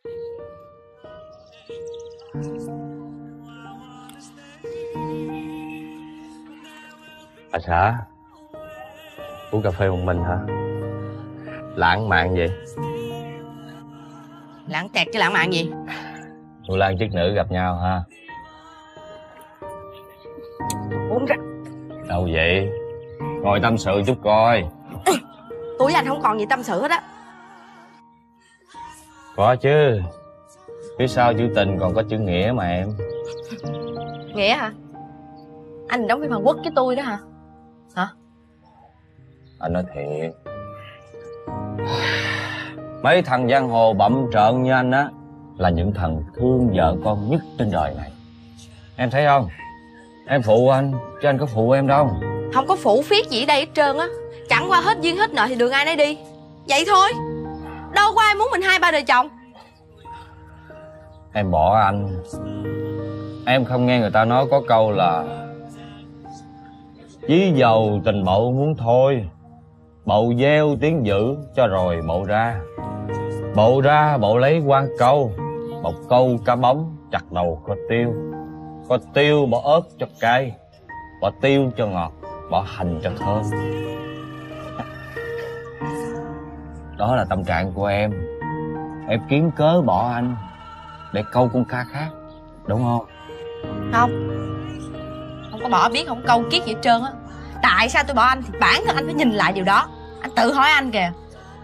Bà xã uống cà phê một mình hả? Lãng mạn vậy. Lãng tẹt chứ lãng mạn gì? Cô Lan chức nữ gặp nhau ha. Uống ra. Đâu vậy? Ngồi tâm sự chút coi. Tôi với anh không còn gì tâm sự hết á. Có chứ. Phía sau chữ tình còn có chữ nghĩa mà em. Nghĩa hả? Anh đóng phim Hàn Quốc với tôi đó hả? Hả? Anh nói thiệt. Mấy thằng giang hồ bậm trợn như anh á là những thằng thương vợ con nhất trên đời này. Em thấy không? Em phụ anh chứ anh có phụ em đâu. Không có phụ phiết gì ở đây hết trơn á. Chẳng qua hết duyên hết nợ thì đường ai nấy đi. Vậy thôi. Đâu có ai muốn mình hai ba đời chồng. Em bỏ anh. Em không nghe người ta nói có câu là chí dầu tình bậu muốn thôi, bậu gieo tiếng dữ cho rồi bậu ra. Bậu ra bậu lấy quan câu, bậu câu cá bóng chặt đầu kho tiêu. Kho tiêu bỏ ớt cho cay, bỏ tiêu cho ngọt, bỏ hành cho thơm. Đó là tâm trạng của em. Em kiếm cớ bỏ anh để câu con cá khác, đúng không? Không. Không có bỏ biết, không câu kiết gì hết trơn á. Tại sao tôi bỏ anh thì bản thân anh phải nhìn lại điều đó. Anh tự hỏi anh kìa.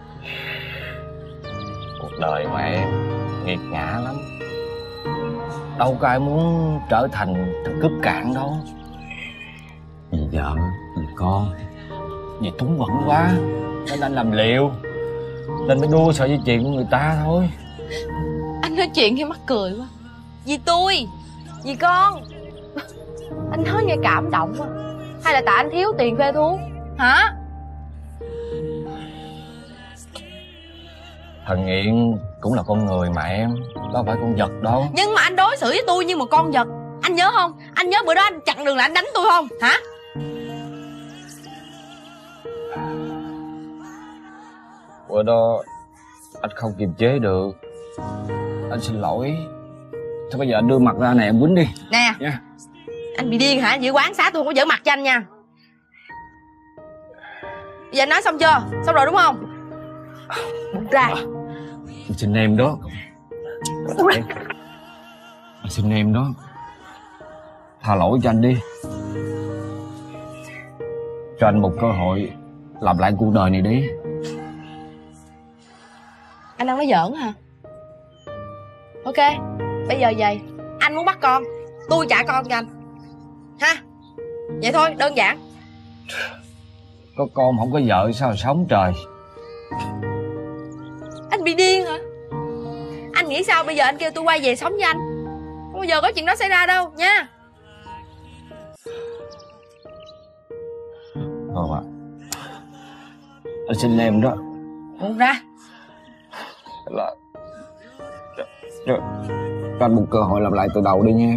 Cuộc đời mà em nghiệt ngã lắm. Đâu có ai muốn trở thành thằng cướp cạn đâu. Vì vợ, vì con, vì túng quẫn quá nên anh làm liều, nên mới đua sợ với chuyện của người ta thôi. Anh nói chuyện khi mắc cười quá. Vì tôi, vì con. Anh nói nghe cảm động quá. Hay là tại anh thiếu tiền thuê thuốc hả? Thằng nghiện cũng là con người mà em, đâu phải con vật đâu. Nhưng mà anh đối xử với tôi như một con vật. Anh nhớ không? Anh nhớ bữa đó anh chặn đường là anh đánh tôi không? Hả? Bữa đó anh không kiềm chế được. Anh xin lỗi. Thôi bây giờ anh đưa mặt ra này em quýnh đi. Nè nha. Anh bị điên hả? Giữ quán xá tôi không có giở mặt cho anh nha. Bây giờ anh nói xong chưa? Xong rồi đúng không? Bụng ra. Anh xin em đó. Anh xin em đó. Tha lỗi cho anh đi. Cho anh một cơ hội làm lại cuộc đời này đi. Anh đang nói giỡn hả? Ok, bây giờ vậy. Anh muốn bắt con, tôi trả con cho anh. Ha? Vậy thôi, đơn giản. Có con không có vợ sao mà sống trời. Anh bị điên hả? Anh nghĩ sao bây giờ anh kêu tôi quay về sống với anh? Không bao giờ có chuyện đó xảy ra đâu nha. Không ạ. Anh xin em đó. Buông ra. Là cho anh một cơ hội làm lại từ đầu đi nha.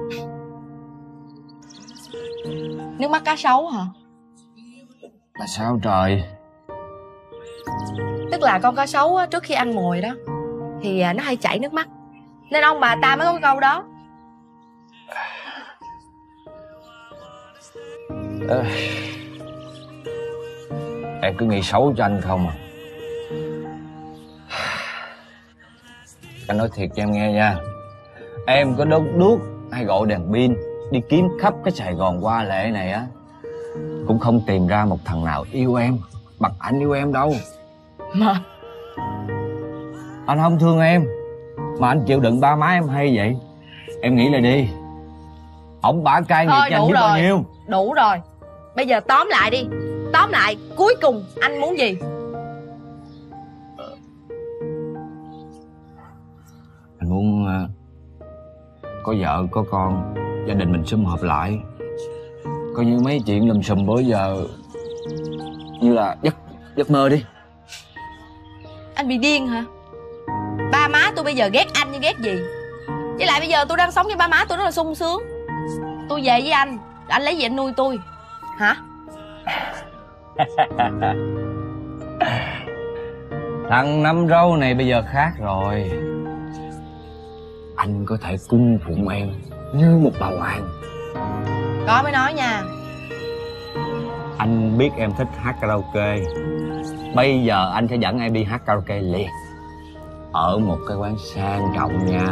Nước mắt cá sấu hả? Là sao trời? Tức là con cá sấu á, trước khi ăn mồi đó thì nó hay chảy nước mắt, nên ông bà ta mới có câu đó. Em cứ nghĩ xấu cho anh không à. Anh nói thiệt cho em nghe nha. Em có đốt đuốc hay gọi đèn pin đi kiếm khắp cái Sài Gòn Hoa Lệ này á, cũng không tìm ra một thằng nào yêu em bằng anh yêu em đâu. Mà anh không thương em mà anh chịu đựng ba má em hay vậy? Em nghĩ lại đi. Ổng bả cay nghiệt cho anh biết bao nhiêu. Đủ rồi. Bây giờ tóm lại đi. Tóm lại, cuối cùng anh muốn gì? Anh muốn có vợ có con, gia đình mình sum họp lại. Coi như mấy chuyện lùm xùm bữa giờ như là giấc mơ đi. Anh bị điên hả? Ba má tôi bây giờ ghét anh như ghét gì? Với lại bây giờ tôi đang sống với ba má tôi rất là sung sướng. Tôi về với anh lấy gì anh nuôi tôi? Hả? Thằng năm râu này bây giờ khác rồi. anh có thể cung phụng em như một bà hoàng. Có mới nói nha. Anh biết em thích hát karaoke. Bây giờ anh sẽ dẫn em đi hát karaoke liền, ở một cái quán sang trọng nha.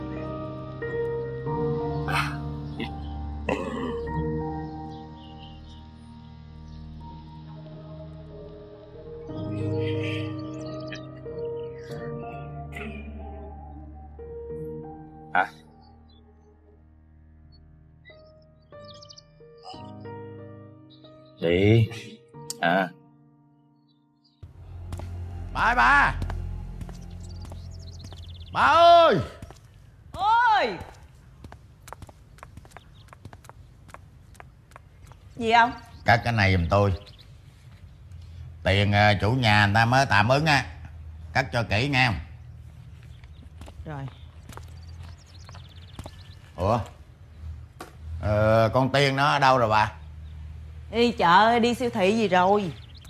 Đi. Bà ơi. Ôi. Gì không? Cất cái này giùm tôi. Tiền chủ nhà người ta mới tạm ứng á, cất cho kỹ nghe không? Rồi. Ủa, con Tiên nó ở đâu rồi bà? Đi chợ, đi siêu thị gì rồi?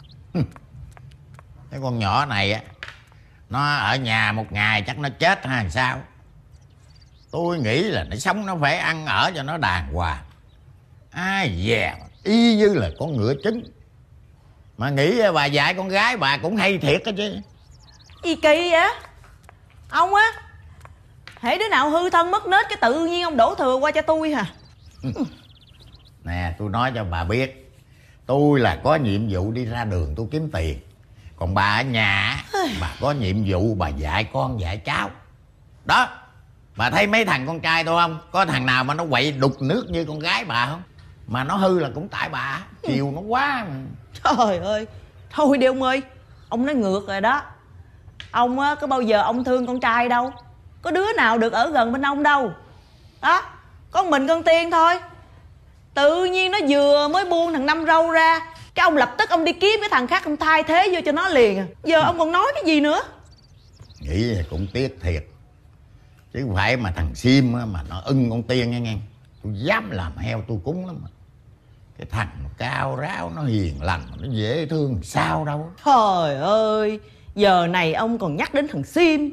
Cái con nhỏ này á, nó ở nhà một ngày chắc nó chết hay sao? Tôi nghĩ là nó sống nó phải ăn ở cho nó đàng hoàng. Ai dè y như là con ngựa trứng. Mà nghĩ bà dạy con gái bà cũng hay thiệt đó chứ. Gì kỳ vậy? Ông á, hễ đứa nào hư thân mất nết cái tự nhiên ông đổ thừa qua cho tôi hả? Nè, tôi nói cho bà biết, tôi là có nhiệm vụ đi ra đường tôi kiếm tiền. Còn bà ở nhà, bà có nhiệm vụ bà dạy con dạy cháu. Đó, bà thấy mấy thằng con trai tôi không? Có thằng nào mà nó quậy đục nước như con gái bà không? Mà nó hư là cũng tại bà, chiều nó quá mà. Trời ơi, thôi đi ông ơi, ông nói ngược rồi đó. Ông á, có bao giờ ông thương con trai đâu. Có đứa nào được ở gần bên ông đâu. Đó, có mình con Tiên thôi. Tự nhiên nó vừa mới buông thằng Năm Râu ra, cái ông lập tức ông đi kiếm cái thằng khác ông thay thế vô cho nó liền à. Giờ ông còn nói cái gì nữa? Nghĩ cũng tiếc thiệt. Chứ không phải mà thằng Sim á, mà nó ưng con Tiên nghe nghe. Tôi dám làm heo tôi cúng lắm mà. Cái thằng cao ráo nó hiền lành, nó dễ thương sao đâu. Trời ơi, giờ này ông còn nhắc đến thằng Sim.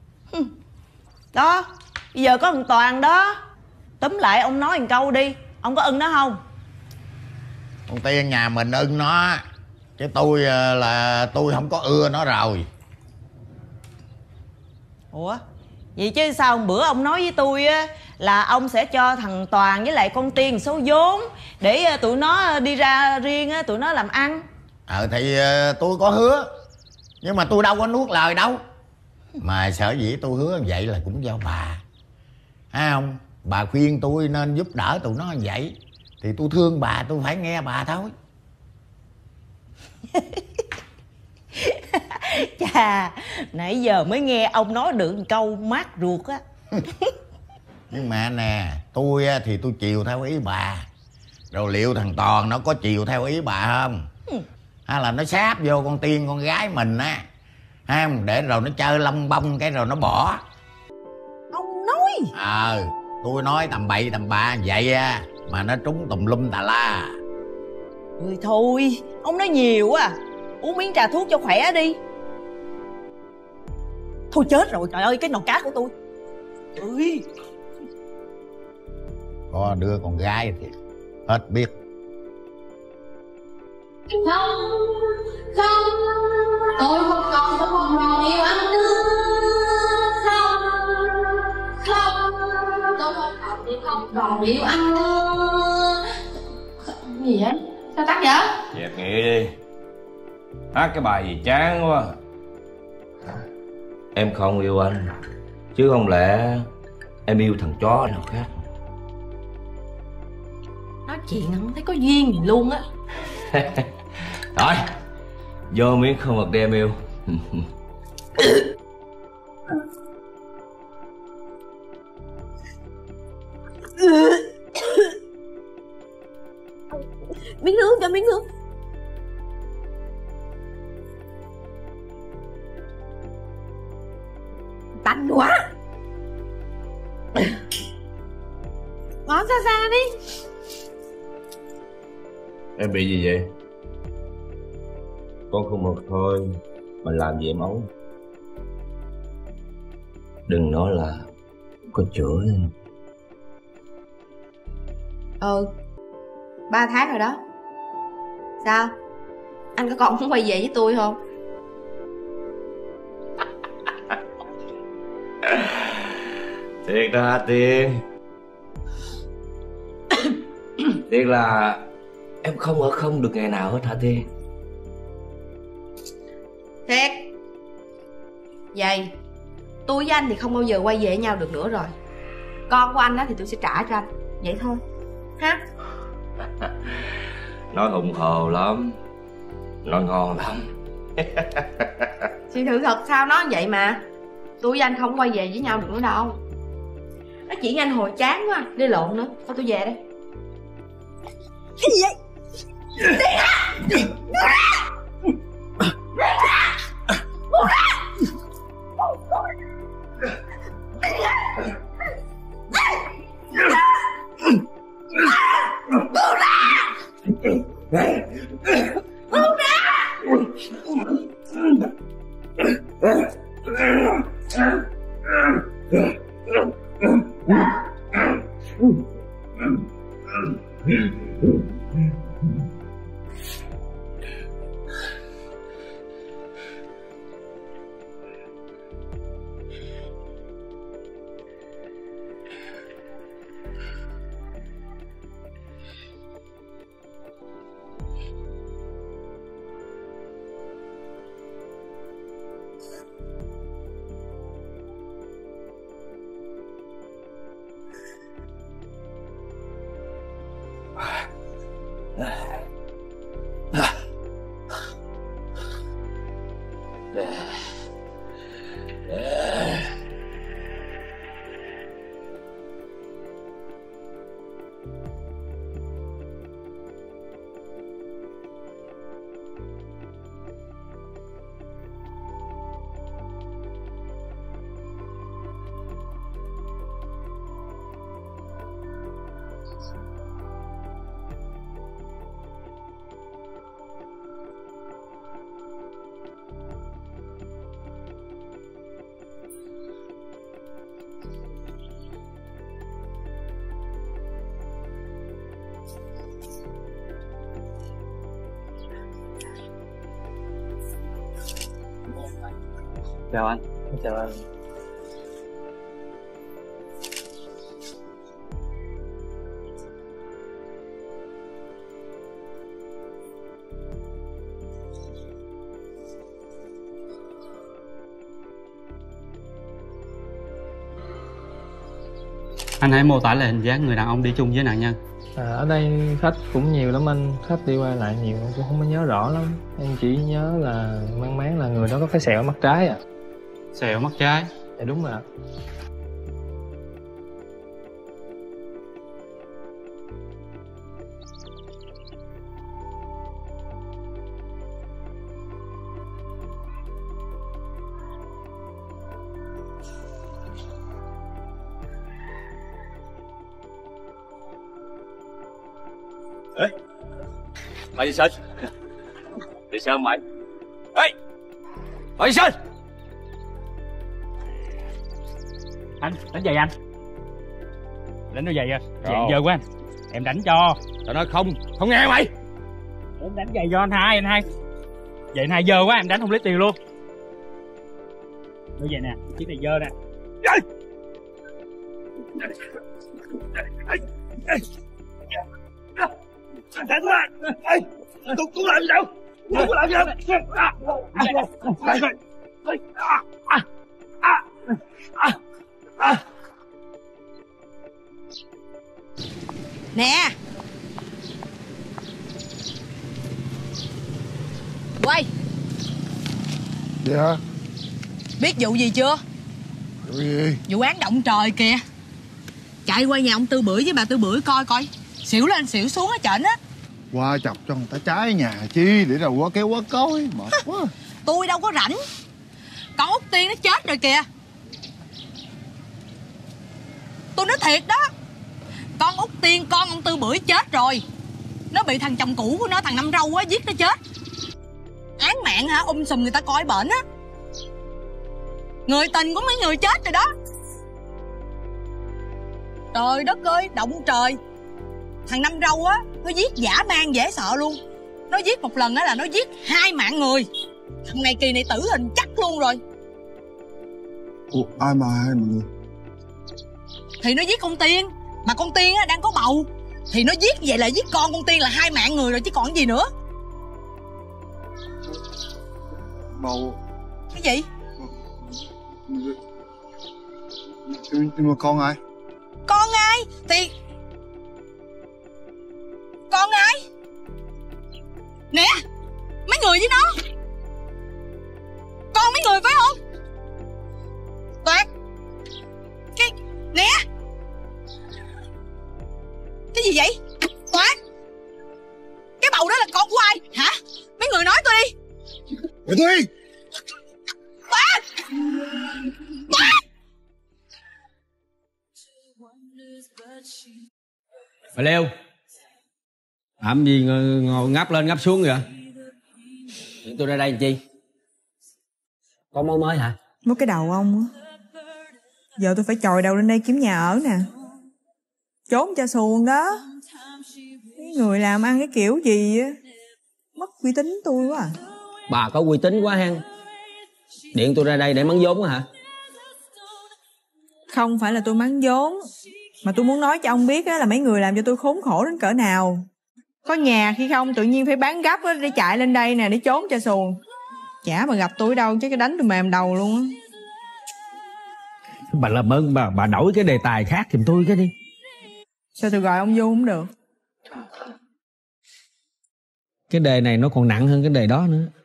Đó, bây giờ có thằng Toàn đó. Túm lại ông nói một câu đi, ông có ưng nó không? Con Tiên nhà mình ưng nó, chứ tôi là tôi không có ưa nó rồi. Ủa, vậy chứ sao bữa ông nói với tôi á là ông sẽ cho thằng Toàn với lại con Tiên số vốn để tụi nó đi ra riêng á, tụi nó làm ăn. Thì tôi có hứa, nhưng mà tôi đâu có nuốt lời đâu. Mà sở dĩ tôi hứa như vậy là cũng do bà, thấy không? Bà khuyên tôi nên giúp đỡ tụi nó như vậy, thì tôi thương bà, tôi phải nghe bà thôi. Chà, nãy giờ mới nghe ông nói được một câu mát ruột á. Nhưng mà nè, tôi thì tôi chiều theo ý bà. Rồi liệu thằng Toàn nó có chiều theo ý bà không? Hay là nó sáp vô con Tiên con gái mình á, hay không? Để rồi nó chơi lông bông cái rồi nó bỏ. Ông nói. Tôi nói tầm bậy tầm bạ vậy á mà nó trúng tùm lum tà la. Ôi thôi, ông nói nhiều quá. Uống miếng trà thuốc cho khỏe đi. Thôi chết rồi, trời ơi, cái nồi cá của tôi. Ơi. Có đứa con gái thì hết biết. Không, không, tôi không còn yêu anh nữa. Không, không, tôi không còn yêu anh nữa. Gì vậy? Sao tắt vậy? Dẹp nghĩa đi. Hát cái bài gì chán quá. Em không yêu anh, chứ không lẽ em yêu thằng chó nào khác. Nói chuyện không thấy có duyên gì luôn á. Rồi, vô miếng không mực đi em yêu. Miếng nước cho miếng nước. Tanh quá. Ngón xa xa đi. Em bị gì vậy? Con không mực thôi, mình làm gì em ấu. Đừng nói là có chữa. 3 tháng rồi đó. Sao? Anh có còn muốn quay về với tôi không? Thiệt đó hả Tiên? Thiệt là em không ở không được ngày nào hết hả Tiên? Thiệt. Vậy tôi với anh thì không bao giờ quay về với nhau được nữa rồi. Con của anh á thì tôi sẽ trả cho anh. Vậy thôi ha. Nói hùng hồ lắm, nói ngon lắm. Sự thật sao nói vậy mà. Tôi với anh không quay về với nhau được nữa đâu. Nói chuyện với anh hồi chán quá. Đi lộn nữa. Thôi tôi về đây. Cái gì vậy? Chào anh. Chào anh. Anh hãy mô tả lại hình dáng người đàn ông đi chung với nạn nhân. Ở đây khách cũng nhiều lắm anh, khách đi qua lại nhiều em cũng không có nhớ rõ lắm. Em chỉ nhớ là mang máng là người đó có cái sẹo ở mắt trái à. Sẹo mắt trái? Dạ đúng rồi ạ. Ê, mày đi sinh. Đi sinh mày. Ê, mày đi sinh. Anh, đánh giày anh. Đánh nó giày à? Giày dơ quá anh. Em đánh cho. Tao nói không nghe mày. Em đánh giày cho anh hai. Giày anh hai dơ quá, em đánh không lấy tiền luôn. Như vậy nè, chiếc này dơ nè. Đánh quá. Ê, tôi làm gì đâu. Tôi có làm gì đâu. Nè. Quay. Dạ. Biết vụ gì chưa? Vụ gì? Vụ án động trời kìa. Chạy qua nhà ông Tư Bưởi với bà Tư Bưởi coi coi. Xỉu lên xỉu xuống hết trển á. Qua chọc cho người ta trái nhà chi để rồi qua kéo quá coi. Mệt quá. Tôi đâu có rảnh. Con Út Tiên nó chết rồi kìa. Tôi nói thiệt đó. Con Út Tiên, con ông Tư Bưởi chết rồi. Nó bị thằng chồng cũ của nó, thằng Năm Râu á, giết nó chết. Án mạng hả, sùm người ta coi bệnh á. Người tình của mấy người chết rồi đó. Trời đất ơi, động trời. Thằng Năm Râu á, nó giết dã man dễ sợ luôn. Nó giết một lần á là nó giết 2 mạng người. Thằng này kỳ này tử hình chắc luôn rồi. Ủa, ai mà hai mọi người? Thì nó giết con Tiên. Mà con Tiên á đang có bầu. Thì nó giết vậy là giết con Tiên là 2 mạng người rồi chứ còn gì nữa. Bầu. Cái gì? Nhưng mà con ai? Con ai? Thì con ai? Nè, mấy người với nó. Con mấy người phải không? Toán. Cái nè. Cái gì vậy? Toán. Cái bầu đó là con của ai hả? Mấy người nói tôi đi. Mày đi. Toán. Toán. Bà Liêu, làm gì ngồi ngáp lên ngáp xuống vậy? Tôi ra đây làm chi? Có mối mới hả? Mất cái đầu ông á. Giờ tôi phải chòi đầu lên đây kiếm nhà ở nè. Trốn cho xuồng đó. Cái người làm ăn cái kiểu gì á, mất uy tín tôi quá à. Bà có uy tín quá ha. Điện tôi ra đây để mắng vốn hả? Không phải là tôi mắng vốn, mà tôi muốn nói cho ông biết á, là mấy người làm cho tôi khốn khổ đến cỡ nào. Có nhà khi không tự nhiên phải bán gấp á, để chạy lên đây nè để trốn cho xuồng. Chả mà gặp tôi đâu chứ cái đánh tôi mềm đầu luôn á. Bà làm ơn bà đổi cái đề tài khác giùm tôi cái đi. Sao tôi gọi ông vô không được? Cái đề này nó còn nặng hơn cái đề đó nữa.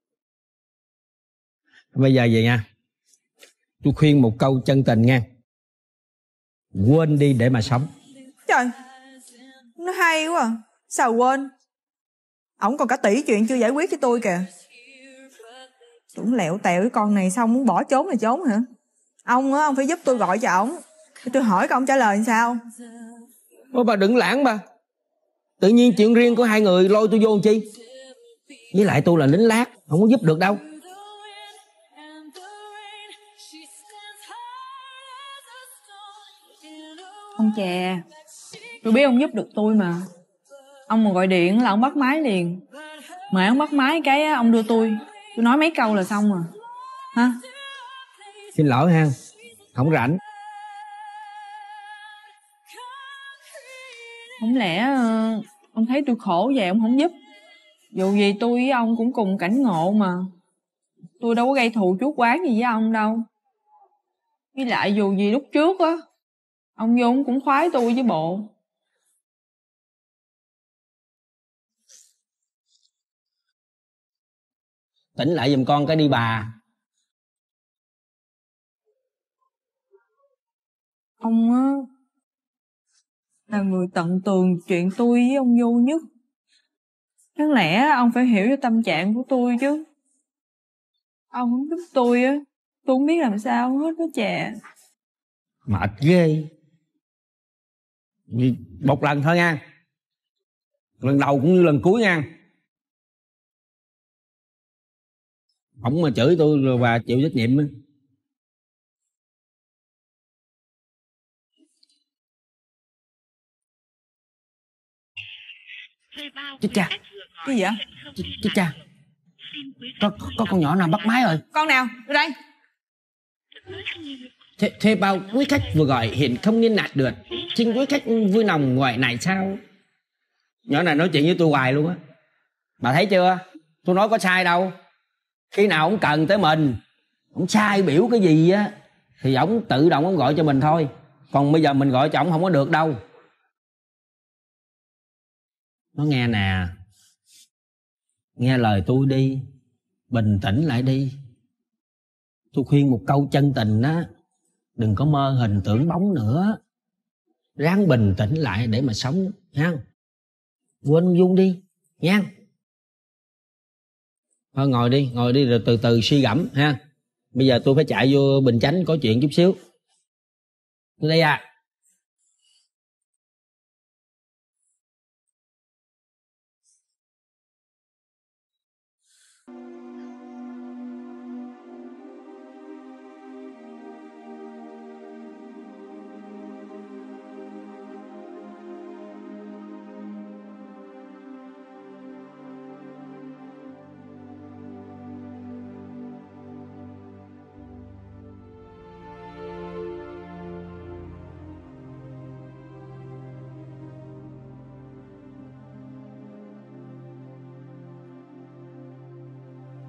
Bây giờ vậy nha, tôi khuyên một câu chân tình nha. Quên đi để mà sống. Trời, nó hay quá à. Sao quên? Ổng còn cả tỷ chuyện chưa giải quyết cho tôi kìa. Tưởng lẹo tẹo cái con này xong muốn bỏ trốn là trốn hả? Ông á, ông phải giúp tôi gọi cho ổng. Tôi hỏi ông trả lời làm sao? Ôi bà đừng lãng bà. Tự nhiên chuyện riêng của hai người lôi tôi vô làm chi? Với lại tôi là lính lát, không có giúp được đâu. Ông chè, tôi biết ông giúp được tôi mà. Ông mà gọi điện là ông bắt máy liền. Mà ông bắt máy cái ông đưa tôi nói mấy câu là xong rồi. Hả? Xin lỗi ha, không rảnh. Không lẽ ông thấy tôi khổ vậy ông không giúp? Dù gì tôi với ông cũng cùng cảnh ngộ mà. Tôi đâu có gây thù chuốc oán gì với ông đâu. Với lại dù gì lúc trước á, ông vô ông cũng khoái tôi với bộ. Tỉnh lại giùm con cái đi bà. Ông á là người tận tường chuyện tôi với ông Vô nhất. Đáng lẽ ông phải hiểu cho tâm trạng của tôi chứ. Ông không giúp tôi á, tôi không biết làm sao hết đó chè. Mệt ghê. Một lần thôi nha. Lần đầu cũng như lần cuối nha. Ông mà chửi tôi rồi bà chịu trách nhiệm. Chết cha. Cái gì vậy? Chết cha. Có con nhỏ nào bắt máy rồi. Con nào? Đưa đây. Thế bao quý khách vừa gọi hiện không liên lạc được. Xin quý khách vui lòng gọi này sao? Nhỏ này nói chuyện với tôi hoài luôn á. Bà thấy chưa? Tôi nói có sai đâu. Khi nào ông cần tới mình, ông sai biểu cái gì á thì ổng tự động ổng gọi cho mình thôi. Còn bây giờ mình gọi cho ổng không có được đâu. Nó nghe nè, nghe lời tôi đi, bình tĩnh lại đi. Tôi khuyên một câu chân tình á, đừng có mơ hình tưởng bóng nữa. Ráng bình tĩnh lại để mà sống nha. Quên Dung đi nha. Thôi ngồi đi rồi từ từ suy gẫm ha. Bây giờ tôi phải chạy vô Bình Chánh có chuyện chút xíu. Tôi đây à.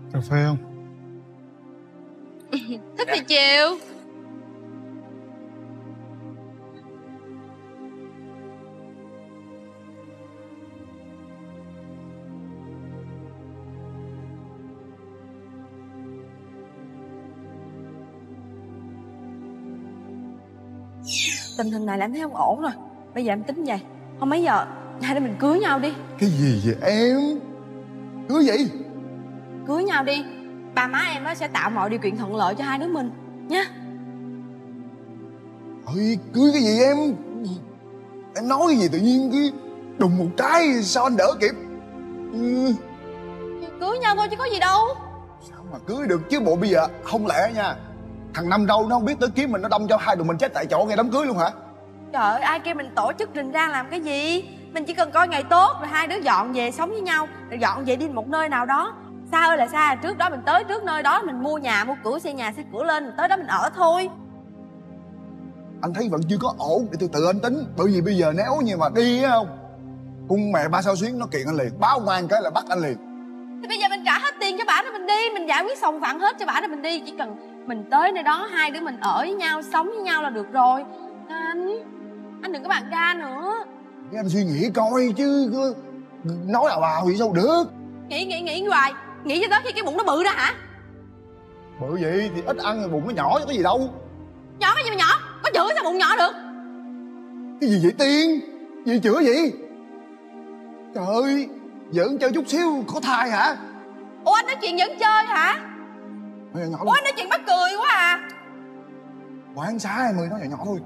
Cà phê không? Thích thì chiều. Tình hình này là em thấy không ổn rồi. Bây giờ em tính vậy. Không mấy giờ hai đứa mình cưới nhau đi. Cái gì vậy em? Cưới gì? Cưới nhau đi. Ba má em nó sẽ tạo mọi điều kiện thuận lợi cho hai đứa mình nha. Ôi, cưới cái gì em? Em nói cái gì tự nhiên cái đùng một cái sao anh đỡ kịp? Cưới nhau thôi chứ có gì đâu. Sao mà cưới được chứ bộ bây giờ không lẽ nha. Thằng Năm đâu nó không biết tới kiếm mình, nó đâm cho hai tụi mình chết tại chỗ ngay đám cưới luôn hả? Trời ơi, ai kêu mình tổ chức rình rang làm cái gì. Mình chỉ cần coi ngày tốt rồi hai đứa dọn về sống với nhau. Rồi dọn về đi một nơi nào đó. Xa ơi là xa, trước đó mình tới trước nơi đó mình mua nhà, mua cửa, xây nhà, xây cửa lên. Rồi tới đó mình ở thôi. Anh thấy vẫn chưa có ổn, để từ từ anh tính. Bởi vì bây giờ nếu như mà đi á không, con mẹ ba Sao Xuyến nó kiện anh liền, báo công an cái là bắt anh liền. Thì bây giờ mình trả hết tiền cho bả rồi mình đi. Mình giải quyết xong phận hết cho bả rồi mình đi. Chỉ cần mình tới nơi đó hai đứa mình ở với nhau, sống với nhau là được rồi. Anh đừng có bàn ra nữa. Để anh suy nghĩ coi chứ nói ào ào vậy sao được. Nghĩ hoài. Nghĩ cho tới khi cái bụng nó bự ra hả? Bởi vậy thì ít ăn rồi bụng nó nhỏ chứ có gì đâu. Nhỏ cái gì mà nhỏ? Có chữa sao bụng nhỏ được? Cái gì vậy Tiên? Gì chữa vậy? Trời ơi, giỡn chơi chút xíu có thai hả? Ủa anh nói chuyện giỡn chơi hả? Nhỏ nhỏ Ủa anh nói chuyện mắc cười quá à. Quán xá em ơi, nói nhỏ nhỏ thôi.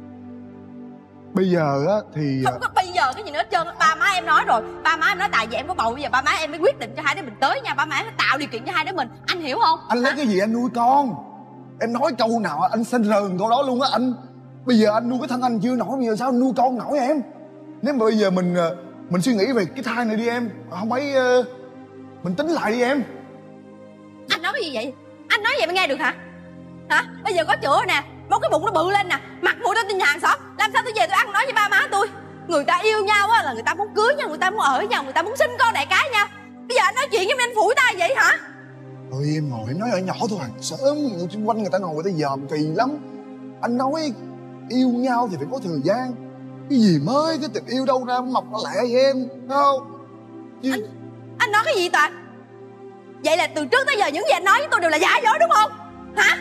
Bây giờ á thì không có bây giờ cái gì nữa hết trơn. Ba má em nói rồi. Ba má em nói tại vì em có bầu bây giờ ba má em mới quyết định cho hai đứa mình tới nha. Ba má em phải tạo điều kiện cho hai đứa mình. Anh hiểu không? Anh lấy cái gì anh nuôi con? Em nói câu nào anh xin rờn câu đó luôn á anh. Bây giờ anh nuôi cái thân anh chưa nổi, bây giờ sao anh nuôi con nổi em? Nếu mà bây giờ mình suy nghĩ về cái thai này đi em. Không ấy mình tính lại đi em. Anh nói cái gì vậy? Anh nói vậy mà nghe được hả? Hả? Bây giờ có chữa nè, một cái bụng nó bự lên nè, mặt mũi nó tin hàng xóm. Làm sao tôi về tôi ăn nói với ba má tôi? Người ta yêu nhau á là người ta muốn cưới nhau, người ta muốn ở với nhau, người ta muốn sinh con đẻ cái nhau. Bây giờ anh nói chuyện với anh phủi tay vậy hả? Thôi em ngồi nói nhỏ nhỏ thôi, hàng xóm xung quanh người ta ngồi người ta dòm kỳ lắm. Anh nói yêu nhau thì phải có thời gian. Cái gì mới cái tình yêu đâu ra mọc nó lẹ vậy em, thấy không? Chứ... Anh nói cái gì Toàn? Vậy là từ trước tới giờ những gì anh nói với tôi đều là giả dối đúng không? Hả?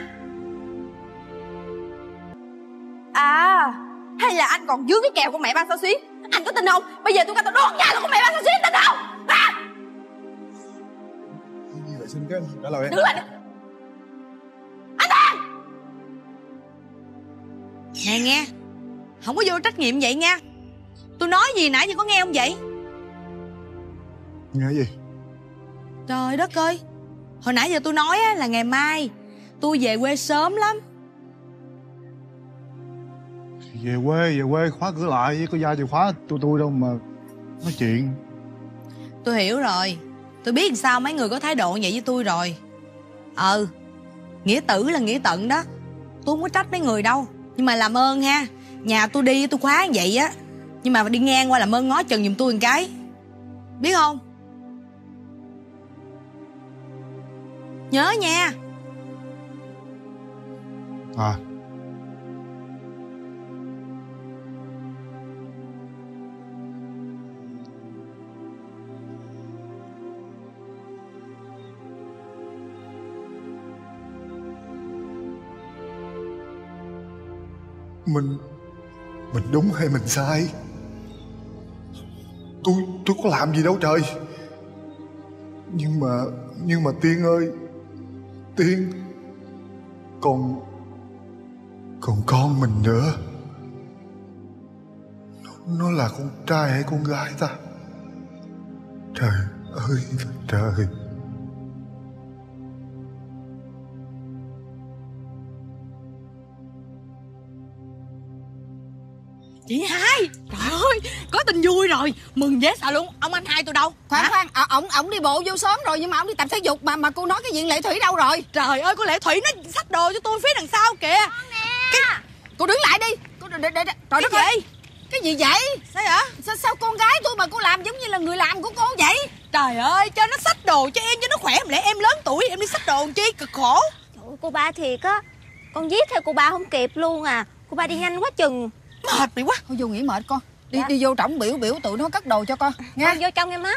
À, hay là anh còn dướng cái kèo của mẹ ba Sao Xuyến? Anh có tin không? Bây giờ tôi coi tôi đốt nhà của mẹ ba Sao Xuyến, tin không? Hả? Như vậy xin cái trả lời em. Đứng lại. Anh Toàn! Nghe không có vô trách nhiệm vậy nha. Tôi nói gì nãy giờ có nghe không vậy? Nghe gì? Trời đất ơi, hồi nãy giờ tôi nói á, là ngày mai tôi về quê sớm lắm. Về quê khóa cửa lại, có giao chìa khóa tôi đâu mà nói chuyện. Tôi hiểu rồi. Tôi biết sao mấy người có thái độ vậy với tôi rồi. Nghĩa tử là nghĩa tận đó. Tôi không có trách mấy người đâu. Nhưng mà làm ơn ha, nhà tôi đi tôi khóa như vậy á, nhưng mà đi ngang qua làm ơn ngó chừng giùm tôi một cái, biết không? Nhớ nha. À, mình đúng hay mình sai? Tôi có làm gì đâu trời. Nhưng mà Tiên ơi, Tiên còn con mình nữa. Nó là con trai hay con gái ta? Trời ơi là trời. Chị Hai, trời ơi, có tin vui rồi, mừng dễ sợ luôn. Ông anh Hai tôi đâu? Khoan, ổng đi bộ vô sớm rồi, nhưng mà ổng đi tập thể dục mà cô nói cái chuyện Lệ Thủy đâu rồi? Trời ơi, cô Lệ Thủy nó xách đồ cho tôi phía đằng sau kìa. Cô đứng lại đi. Trời đất ơi, cái gì vậy? Sao vậy? Sao con gái tôi mà cô làm giống như là người làm của cô vậy? Trời Trời ơi, cho nó xách đồ cho em cho nó khỏe. Mà lẽ em lớn tuổi em đi xách đồ chi, cực khổ. Trời ơi, cô ba thiệt á, con viết theo cô ba không kịp luôn à. Cô ba đi nhanh quá chừng. Mệt mày quá. Thôi vô nghỉ mệt con. Đi Dạ. đi vô trỏng biểu tụi nó cất đồ cho con nha. Con vô trong em má.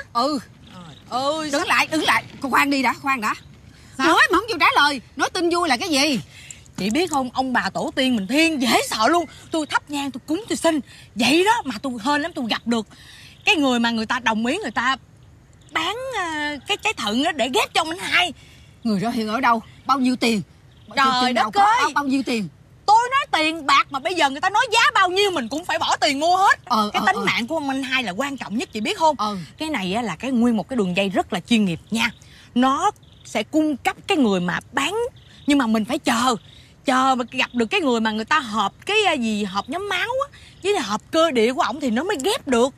Đứng lại. Con khoan đã. Sao? Nói mà không chịu trả lời. Nói tin vui là cái gì? Chị biết không, ông bà tổ tiên mình thiên dễ sợ luôn. Tôi thắp nhang, tôi cúng, tôi xin vậy đó mà tôi hên lắm tôi gặp được cái người mà người ta đồng ý, người ta bán cái trái thận đó để ghép cho ông anh hai. Người đó hiện ở đâu? Bao nhiêu tiền? Trời đất ơi, bao nhiêu tiền? Tôi nói tiền bạc mà bây giờ người ta nói giá bao nhiêu mình cũng phải bỏ tiền mua hết. Cái tính mạng của ông anh hai là quan trọng nhất, chị biết không? Cái này á là cái nguyên một cái đường dây rất là chuyên nghiệp nha. Nó sẽ cung cấp cái người mà bán, nhưng mà mình phải chờ mà gặp được cái người mà người ta hợp cái gì, hợp nhóm máu á với hợp cơ địa của ổng thì nó mới ghép được.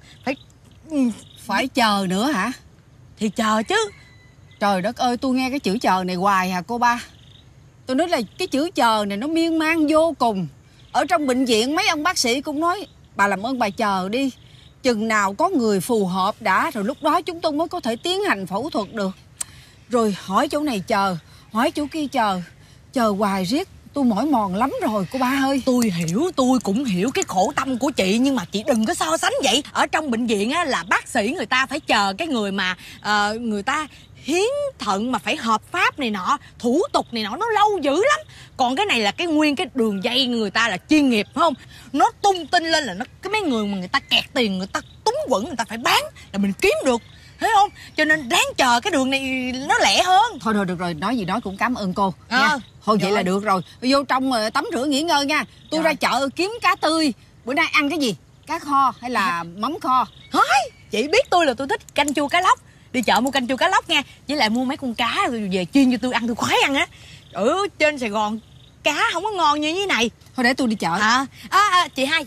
Phải chờ nữa hả? Thì chờ chứ. Trời đất ơi, tôi nghe cái chữ chờ này hoài à cô ba. Tôi nói là cái chữ chờ này nó miên man vô cùng. Ở trong bệnh viện mấy ông bác sĩ cũng nói bà làm ơn bà chờ đi, chừng nào có người phù hợp đã, rồi lúc đó chúng tôi mới có thể tiến hành phẫu thuật được. Rồi hỏi chỗ này chờ, hỏi chỗ kia chờ hoài riết tôi mỏi mòn lắm rồi cô ba ơi. Tôi cũng hiểu cái khổ tâm của chị, nhưng mà chị đừng có so sánh vậy. Ở trong bệnh viện á là bác sĩ người ta phải chờ cái người mà người ta hiến thận mà phải hợp pháp này nọ, thủ tục này nọ nó lâu dữ lắm. Còn cái này là cái nguyên cái đường dây người ta là chuyên nghiệp, phải không? Nó tung tin lên là nó cái mấy người mà người ta kẹt tiền, người ta túng quẫn, người ta phải bán là mình kiếm được, thấy không? Cho nên ráng chờ cái đường này nó lẹ hơn. Thôi được rồi, nói gì nói cũng cảm ơn cô nha. Thôi vậy là được rồi. Vô trong tắm rửa nghỉ ngơi nha. Tôi ra chợ kiếm cá tươi. Bữa nay ăn cái gì? Cá kho hay là mắm kho? Thôi, chị biết tôi là tôi thích canh chua cá lóc. Đi chợ mua canh chua cá lóc nha. Với lại mua mấy con cá rồi về chiên cho tôi ăn, tôi khoái ăn á. Ở trên Sài Gòn cá không có ngon như thế này. Thôi để tôi đi chợ. Chị hai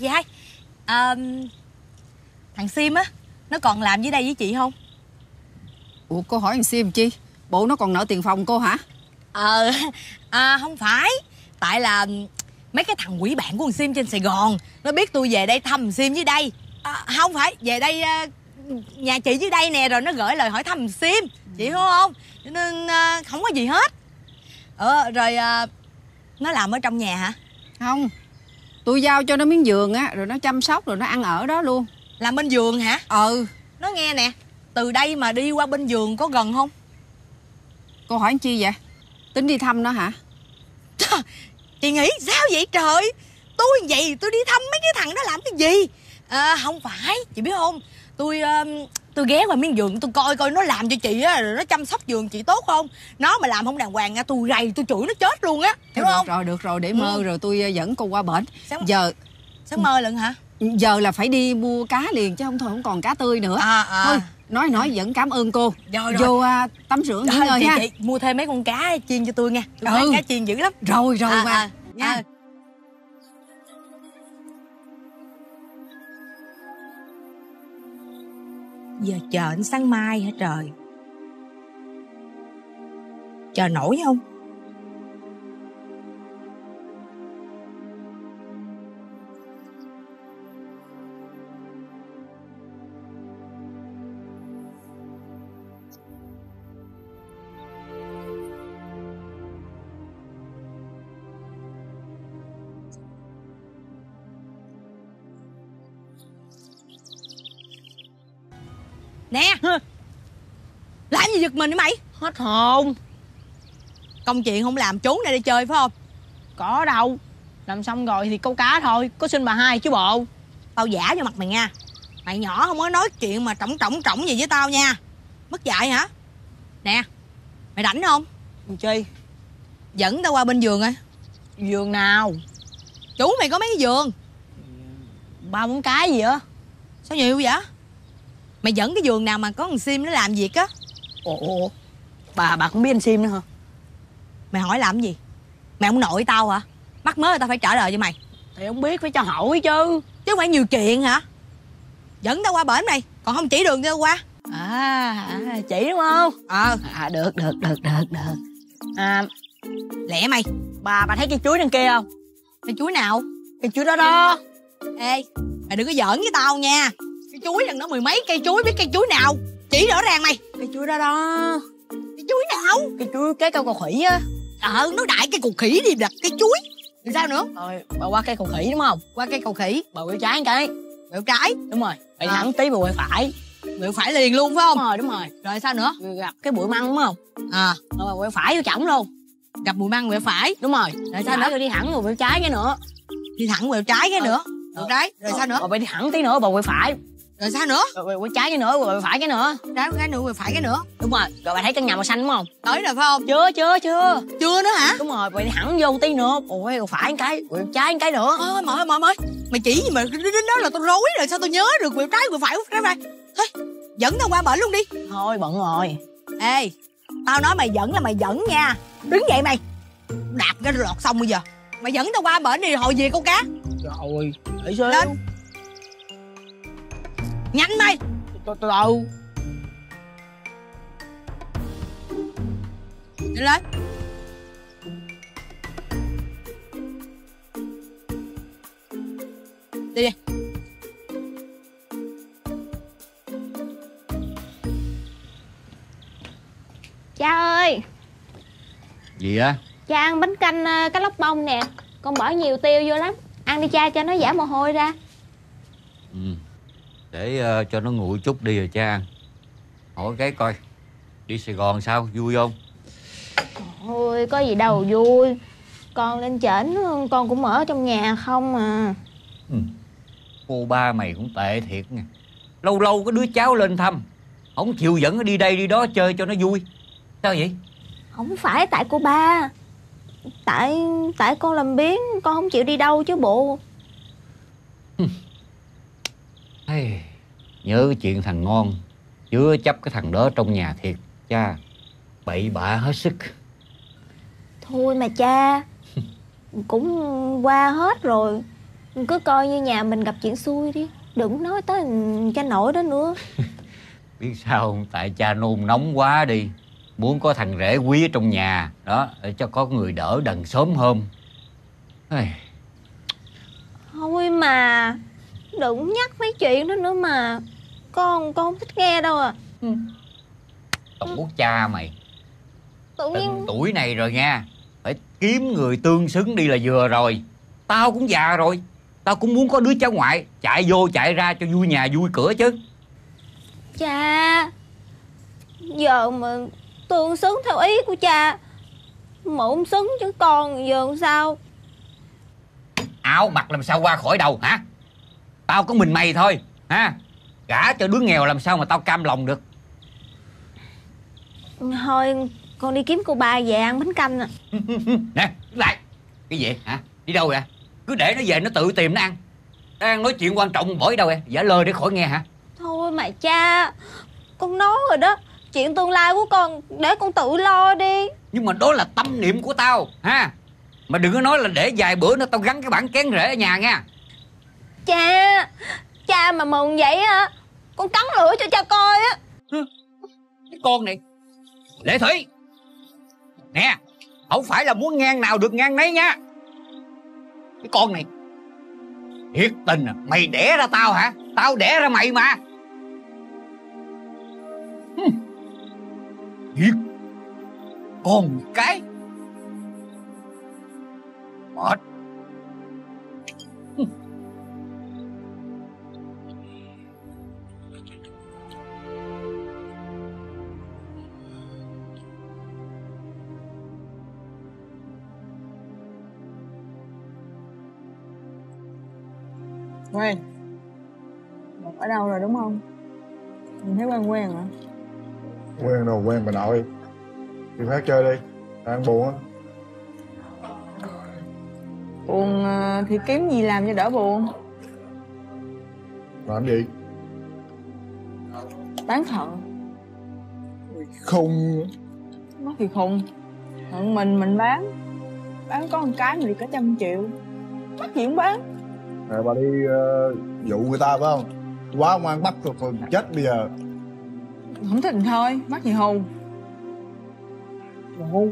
thằng Sim á, nó còn làm dưới đây với chị không? Ủa cô hỏi thằng Sim chi? Bộ nó còn nợ tiền phòng cô hả? Không phải. Tại là mấy cái thằng quỷ bạn của thằng Sim trên Sài Gòn nó biết tôi về đây thăm thằng Sim dưới đây. Không phải, về đây nhà chị dưới đây nè, rồi nó gửi lời hỏi thăm thằng Sim. Chị hiểu không? Cho nên không có gì hết. Rồi nó làm ở trong nhà hả? Không, tôi giao cho nó miếng giường á, rồi nó chăm sóc, rồi nó ăn ở đó luôn. Làm bên giường hả? Nó nghe nè, từ đây mà đi qua bên giường có gần không? Cô hỏi chi vậy? Tính đi thăm nó hả? Chị nghĩ sao vậy trời? Tôi vậy tôi đi thăm mấy cái thằng đó làm cái gì? Không phải, chị biết không? Tôi ghé qua miếng giường tôi coi nó làm cho chị á, rồi nó chăm sóc giường chị tốt không? Nó mà làm không đàng hoàng nha, tôi rầy tôi chửi nó chết luôn á. Hiểu không? Được rồi để mơ rồi tôi dẫn cô qua bển. Giờ sáng mơ lận hả? Giờ là phải đi mua cá liền chứ thôi không còn cá tươi nữa. Thôi nói vẫn cảm ơn cô. Rồi. Vô tắm rửa nghỉ ngơi ha. Chị mua thêm mấy con cá chiên cho tôi nha. Tôi bán cá chiên dữ lắm. Rồi mà nha. Giờ chờ đến sáng mai hả trời? Chờ nổi không? Nè, làm gì giật mình vậy mày? Hết hồn. Công chuyện không làm trốn này đi chơi phải không? Có đâu, làm xong rồi thì câu cá thôi. Có xin bà hai chứ bộ. Tao giả cho mặt mày nha. Mày nhỏ không có nói chuyện mà trỏng gì với tao nha. Mất dạy hả? Nè, mày rảnh không? Chi? Dẫn tao qua bên giường coi. Giường nào? Chú mày có mấy cái giường 3-4 cái gì á? Sao nhiều vậy? Mày dẫn cái giường nào mà có thằng Sim nó làm việc á. Ủa bà cũng biết anh Sim nữa hả? Mày hỏi làm gì? Mày ông nội tao hả? Mắc mớ tao phải trả lời cho mày. Thì không biết phải cho hỏi chứ. Chứ không phải nhiều chuyện hả? Dẫn tao qua bển này, còn không chỉ đường cho tao qua. Chỉ đúng không? Được. Lẹ mày. Bà thấy cây chuối đằng kia không? Cây chuối nào? Cây chuối đó đó. Ê, mày đừng có giỡn với tao nha. Cái chuối đằng đó 10 mấy cây chuối, biết cây chuối nào? Chỉ rõ ràng mày. Cái chuối đó đó. Cái chuối nào? Cái chuối cái câu khỉ á. Nói đại cái cục khỉ đi đặt cái chuối. Thì sao nữa? Rồi bà qua cây cầu khỉ đúng không? Qua cây cầu khỉ. Bà quẹo trái cái. Quẹo trái. Đúng rồi. Bà thẳng tí bà quẹo phải. Quẹo phải liền luôn phải không? Đúng rồi. Rồi sao nữa? Gặp cái bụi măng đúng không? Rồi bà quẹo phải vô chổng luôn. Gặp bụi măng quẹo phải. Đúng rồi. Rồi sao nữa? Rồi đi thẳng rồi quẹo trái cái nữa. Đi thẳng quẹo trái cái nữa. Quẹo trái. Rồi sao nữa? Bà đi thẳng tí nữa bà quẹo phải. Rồi sao nữa? Rồi quẹo trái cái nữa, quẹo phải cái nữa. Trái cái nữa, quẹo phải cái nữa. Đúng rồi. Rồi bà thấy căn nhà màu xanh đúng không? Tới rồi phải không? Chưa. Chưa nữa hả? Đúng rồi, bà đi thẳng vô tí nữa. Ôi quẹo phải cái, quẹo trái cái nữa. Mày chỉ gì mà đến đó là tao rối rồi, sao tao nhớ được quẹo trái quẹo phải thôi. Dẫn tao qua bển luôn đi. Thôi bận rồi. Ê, tao nói mày dẫn là mày dẫn nha. Đứng dậy mày. Đạp cái lọt xong bây giờ. Mày dẫn tao qua bển đi hồi về câu cá. Rồi, để xíu. Lên. Nhanh mày. Từ từ. Đi lên. Đi đi. Cha ơi, Gì á? cha ăn bánh canh cá lóc bông nè. Con bỏ nhiều tiêu vô lắm. Ăn đi cha cho nó giảm mồ hôi ra. Để cho nó nguội chút đi rồi cha ăn. Hỏi cái coi, đi Sài Gòn sao, vui không? Ôi, có gì đâu vui. Con lên trển, con cũng ở trong nhà không à. Cô ba mày cũng tệ thiệt nha. Lâu lâu có đứa cháu lên thăm, không chịu dẫn nó đi đây đi đó chơi cho nó vui. Sao vậy? Không phải tại cô ba. Tại con làm biếng, con không chịu đi đâu chứ bộ. Hey, nhớ cái chuyện thằng Ngon chứa chấp cái thằng đó trong nhà thiệt. Cha, bậy bạ hết sức. Thôi mà cha, cũng qua hết rồi. Cứ coi như nhà mình gặp chuyện xui đi. Đừng nói tới cha nội đó nữa. Biết sao không? Tại cha nôn nóng quá đi. Muốn có thằng rể quý ở trong nhà đó, để cho có người đỡ đần sớm hôm. Hey. Thôi mà, đừng nhắc mấy chuyện đó nữa mà. Con không thích nghe đâu à. Tổ cha mày. Tự nhiên Từng tuổi này rồi nha, phải kiếm người tương xứng đi là vừa rồi. Tao cũng già rồi, tao cũng muốn có đứa cháu ngoại chạy vô chạy ra cho vui nhà vui cửa chứ. cha, giờ mà tương xứng theo ý của cha mà không xứng chứ con giờ sao? Áo mặc làm sao qua khỏi đầu hả? Tao có mình mày thôi ha. Gả cho đứa nghèo làm sao mà tao cam lòng được. Thôi con đi kiếm cô ba về ăn bánh canh à. Nè, lại cái gì hả? Đi đâu vậy? Cứ để nó về nó tự tìm nó ăn. Đang nói chuyện quan trọng bỏ đi đâu vậy? Giả lơ để khỏi nghe hả? Thôi mà cha, con nói rồi đó, chuyện tương lai của con để con tự lo đi. Nhưng mà đó là tâm niệm của tao ha. Mà đừng có nói là để vài bữa nữa tao gắn cái bảng kén rễ ở nhà nha. Cha mà mừng vậy á, con cắn lưỡi cho cha coi á. Cái con này Lệ Thủy, nè, không phải là muốn ngang nào được ngang nấy nha. Cái con này thiệt tình à, mày đẻ ra tao hả? Tao đẻ ra mày mà. Thiệt con cái mệt. Quen. Ở đâu rồi đúng không? Mình thấy quen quen hả? Quen đâu quen bà nội. Đi khác chơi đi, đang buồn á. Buồn thì kiếm gì làm cho đỡ buồn. Làm gì? Bán thận. Không. Nó thì khùng. Thận mình bán có một cái mà đi cả 100 triệu. Bắt gì cũng bán. Rồi bà đi dụ người ta phải không? Quá ngoan bắt rồi còn chết bây giờ. Không thích thì thôi, bắt gì hù. Hù.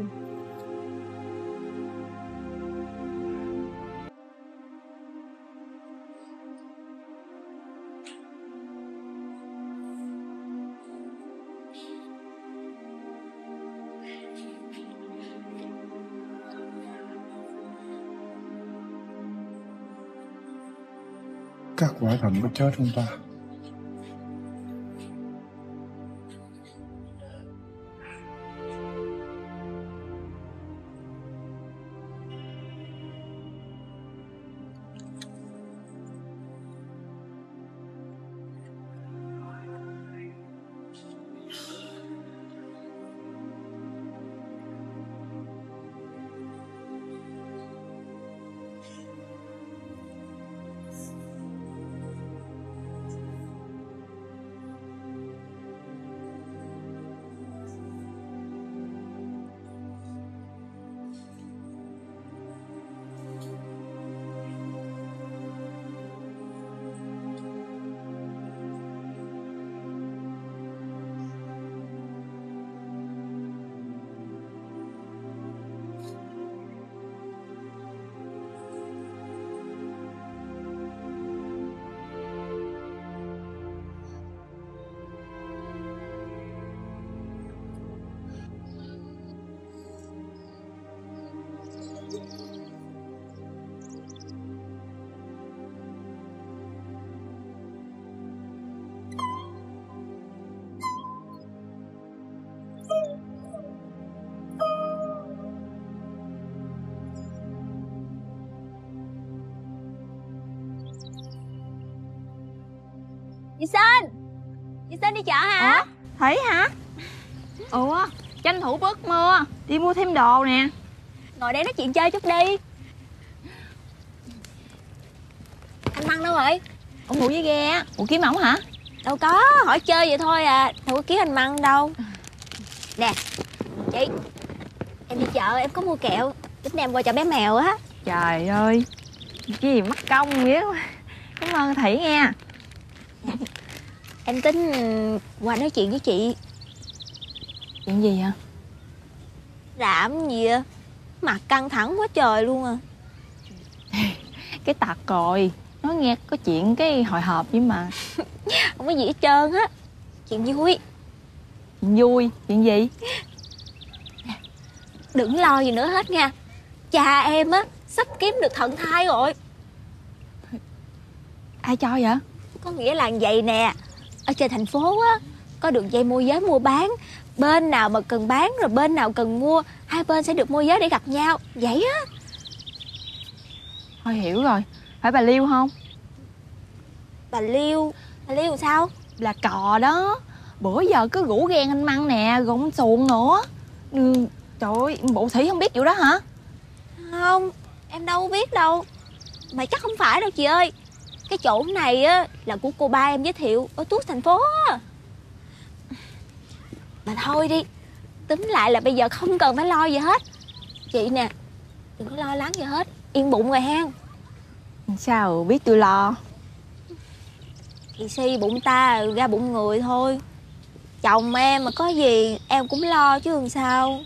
Các quả thần có chết không ta? Chị Sơn, chị Sơn đi chợ hả? Thấy hả? Ủa, tranh thủ bớt mưa, đi mua thêm đồ nè. Ngồi đây nói chuyện chơi chút đi. Anh Măng đâu rồi? Ông ngủ với ghe á, ngủ kiếm ổng hả? Đâu có, hỏi chơi vậy thôi à, đâu có kiếm anh Măng đâu. Nè, chị, em đi chợ em có mua kẹo, tính đem qua cho bé mèo á. Trời ơi, cái gì mất công vậy á. Cảm ơn Thủy nghe. Em tính qua nói chuyện với chị. Chuyện gì hả? Làm gì à? Mặt căng thẳng quá trời luôn à. Cái tật rồi, nói nghe có chuyện cái hồi hộp vậy mà. Không có gì hết trơn á. Chuyện vui. Chuyện vui? Chuyện gì? Đừng lo gì nữa hết nha. Cha em á sắp kiếm được thận thai rồi. Ai cho vậy? Có nghĩa là vậy nè, ở trên thành phố á có đường dây môi giới mua bán, bên nào mà cần bán rồi bên nào cần mua, hai bên sẽ được môi giới để gặp nhau vậy á. Thôi hiểu rồi. Phải bà Liêu không? Bà Liêu làm sao? Là cò đó. Bữa giờ cứ rủ ghen anh Măng nè, rồi ông Xuồng nữa. Trời ơi, bộ Thủy không biết vụ đó hả? Không, em đâu biết đâu. Mà chắc không phải đâu chị ơi. Cái chỗ này á là của cô ba em giới thiệu ở tuốt thành phố á. Mà thôi đi, túm lại là bây giờ không cần phải lo gì hết. Chị nè, đừng có lo lắng gì hết, yên bụng rồi hen. Sao biết tôi lo? Thì si bụng ta ra bụng người thôi. Chồng em mà có gì em cũng lo chứ làm sao.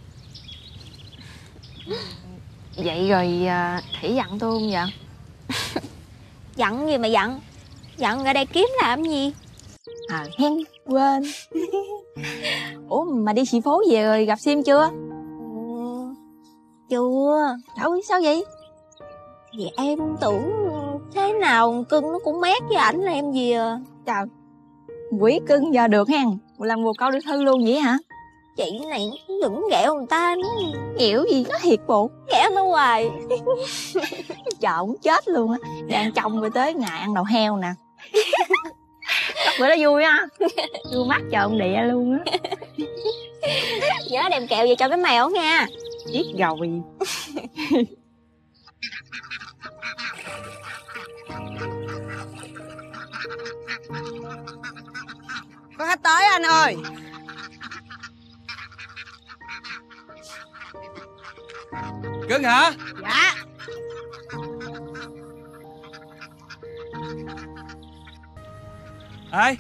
Vậy rồi Thủy dặn tôi không vậy? Dặn gì mà dặn? Dặn ở đây kiếm làm gì? À hen, quên. Ủa mà đi xì phố về rồi gặp Sim chưa? Chưa. Đâu biết sao vậy? Thì em tưởng thế nào cưng nó cũng mét với ảnh là em gì à. Trời, quỷ cưng giờ được hen. Làm bồ câu được thư luôn vậy hả? Chị này đừng ghẹo người ta nữa. Kiểu gì nó thiệt bộ. Ghẹo nó hoài. Trời cũng chết luôn á. Đang chồng rồi tới ngày ăn đầu heo nè. Chắc bữa đó vui á. Vui mắt chờ ông địa luôn á. Nhớ đem kẹo về cho cái mèo nha. Biết rồi. Có khách tới anh ơi. Cưng hả? Dạ. Ai?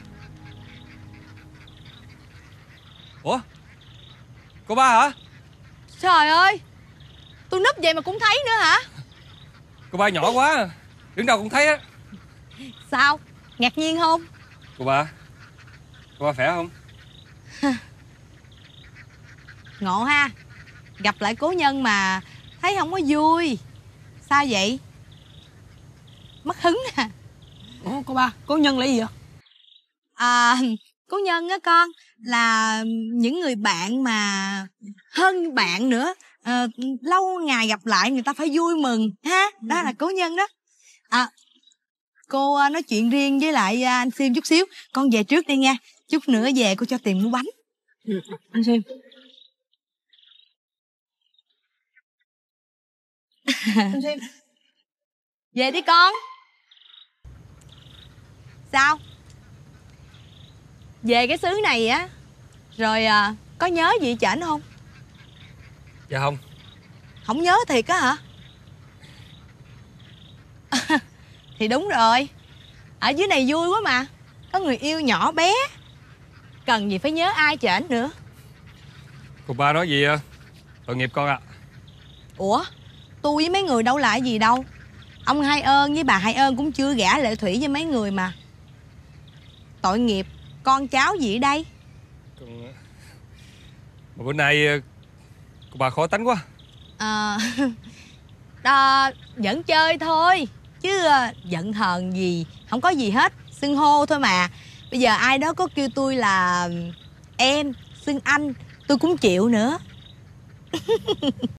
Ủa? Cô ba hả? Trời ơi, tôi núp vậy mà cũng thấy nữa hả? Cô ba nhỏ quá à. Đứng đâu cũng thấy á. Sao? Ngạc nhiên không? Cô ba khỏe không? Ngộ ha. Gặp lại cố nhân mà thấy không có vui. Sao vậy? Mất hứng à? Ủa cô ba, cố nhân là gì vậy? À, cố nhân á con, là những người bạn mà hơn bạn nữa, lâu ngày gặp lại người ta phải vui mừng ha, đó là cố nhân đó. Cô nói chuyện riêng với lại anh Sim chút xíu, con về trước đi nha, chút nữa về cô cho tiền mua bánh. Anh Sim. Anh Sim. Về đi con. Sao? Về cái xứ này á, rồi có nhớ gì chảnh không? Dạ không. Không nhớ thiệt á hả? Thì đúng rồi, ở dưới này vui quá mà, có người yêu nhỏ bé, cần gì phải nhớ ai chảnh nữa. Cô ba nói gì tội nghiệp con à? Ủa, tôi với mấy người đâu lại gì đâu. Ông Hai Ơn với bà Hai Ơn cũng chưa gả Lệ Thủy với mấy người mà. Tội nghiệp con cháu gì ở đây? Mà bữa nay cô ba khó tánh quá. Vẫn chơi thôi, chứ giận hờn gì, không có gì hết, xưng hô thôi mà. Bây giờ ai đó có kêu tôi là em, xưng anh, tôi cũng chịu nữa.